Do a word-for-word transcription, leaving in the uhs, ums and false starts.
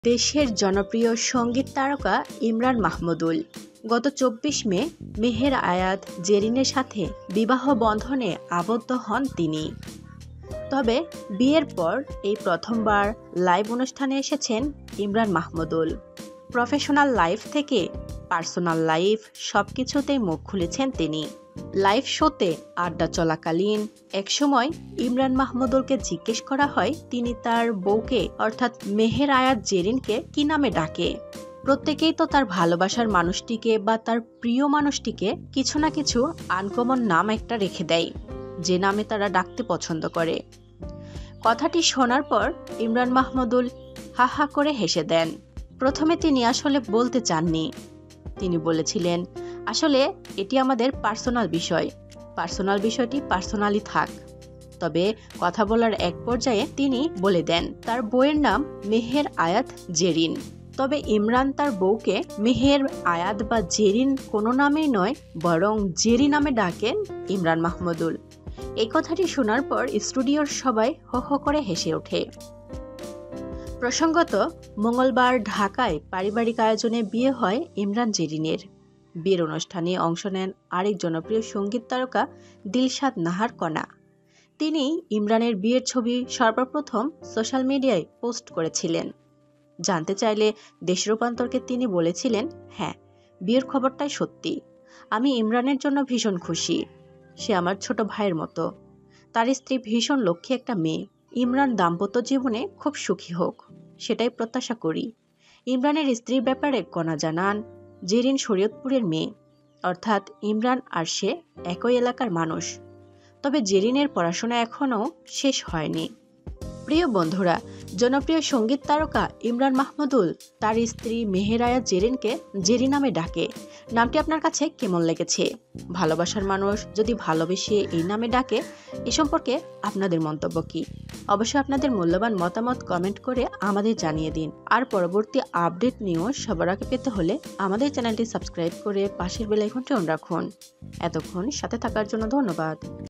দেশের জনপ্রিয় সঙ্গীত তারকা ইমরান মাহমুদুল গত চব্বিশ মে মেহের আয়াত জেরিনের সাথে বিবাহ বন্ধনে আবদ্ধ হন তিনি। তবে বিয়ের পর এই প্রথমবার লাইভ অনুষ্ঠানে এসেছেন ইমরান মাহমুদুল। প্রফেশনাল লাইফ থেকে পার্সোনাল লাইফ সবকিছুতেই মুখ খুলেছেন তিনি। লাইভ শোতে আড্ডা চলাকালীন একসময় ইমরান মাহমুদুলকে জিজ্ঞেস করা হয় তিনি তার বউকে অর্থাৎ মেহের আয়াত জেরিনকে কি নামে ডাকে। প্রত্যেকেই তো তার ভালোবাসার মানুষটিকে বা তার প্রিয় মানুষটিকে কিছু না কিছু আনকমন নাম একটা রেখে দেয়, যে নামে তারা ডাকতে পছন্দ করে। কথাটি শোনার পর ইমরান মাহমুদুল হা হা করে হেসে দেন। প্রথমে তিনি আসলে বলতে চাননি। তিনি বলেছিলেন, আসলে এটি আমাদের পার্সোনাল বিষয়, পার্সোনাল বিষয়টি পার্সোনালি থাক। তবে কথা বলার এক পর্যায়ে তিনি বলে দেন তার বউয়ের নাম মেহের আয়াত জেরিন। তবে ইমরান তার বউকে মেহের আয়াত বা জেরিন কোনো নামেই নয়, বরং জেরি নামে ডাকেন ইমরান মাহমুদুল। এই কথাটি শোনার পর স্টুডিওর সবাই হো হো করে হেসে ওঠে। প্রসঙ্গত, মঙ্গলবার ঢাকায় পারিবারিক আয়োজনে বিয়ে হয় ইমরান জেরিনের। বিয়ের অনুষ্ঠানে অংশ নেন আরেক জনপ্রিয় সঙ্গীত তারকা দিলশাদ নাহার কণা। তিনি ইমরানের বিয়ের ছবি সর্বপ্রথম সোশ্যাল মিডিয়ায় পোস্ট করেছিলেন। জানতে চাইলে দেশ রূপান্তরকে তিনি বলেছিলেন, হ্যাঁ, বিয়ের খবরটাই সত্যি। আমি ইমরানের জন্য ভীষণ খুশি। সে আমার ছোট ভাইয়ের মতো। তার স্ত্রী ভীষণ লক্ষ্মী একটা মেয়ে। ইমরান দাম্পত্য জীবনে খুব সুখী হোক, সেটাই প্রত্যাশা করি। ইমরানের স্ত্রীর ব্যাপারে কণা জানান, জেরিন শরীয়তপুরের মেয়ে, অর্থাৎ ইমরান আর সে একই এলাকার মানুষ। তবে জেরিনের পড়াশোনা এখনও শেষ হয়নি। প্রিয় বন্ধুরা, জনপ্রিয় সঙ্গীত তারকা ইমরান মাহমুদুল তার স্ত্রী মেহের আয়াত জেরিনকে জেরি নামে ডাকে। নামটি আপনার কাছে কেমন লেগেছে? ভালোবাসার মানুষ যদি ভালোবেসে এই নামে ডাকে, এ সম্পর্কে আপনাদের মন্তব্য কি? অবশ্যই আপনাদের মূল্যবান মতামত কমেন্ট করে আমাদের জানিয়ে দিন। আর পরবর্তী আপডেট নিউজ সবার আগে পেতে হলে আমাদের চ্যানেলটি সাবস্ক্রাইব করে পাশের বেল আইকনটি অন রাখুন। এতক্ষণ সাথে থাকার জন্য ধন্যবাদ।